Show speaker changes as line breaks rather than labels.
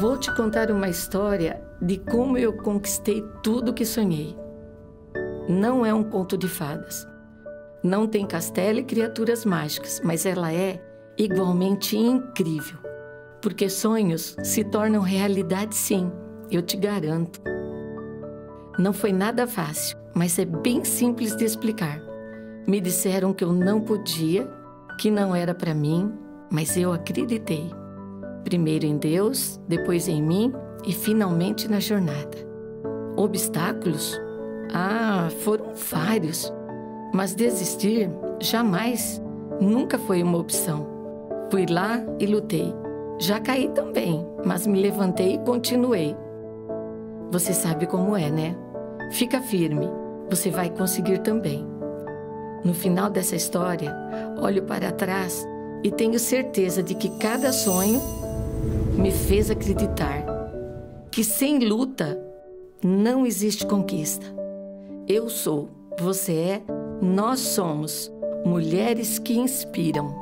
Vou te contar uma história de como eu conquistei tudo que sonhei. Não é um conto de fadas. Não tem castelo e criaturas mágicas, mas ela é igualmente incrível. Porque sonhos se tornam realidade sim, eu te garanto. Não foi nada fácil, mas é bem simples de explicar. Me disseram que eu não podia, que não era para mim, mas eu acreditei. Primeiro em Deus, depois em mim e finalmente na jornada. Obstáculos? Foram vários. Mas desistir, jamais, nunca foi uma opção. Fui lá e lutei. Já caí também, mas me levantei e continuei. Você sabe como é, né? Fica firme, você vai conseguir também. No final dessa história, olho para trás e tenho certeza de que cada sonho me fez acreditar que sem luta não existe conquista. Eu sou, você é, nós somos mulheres que inspiram.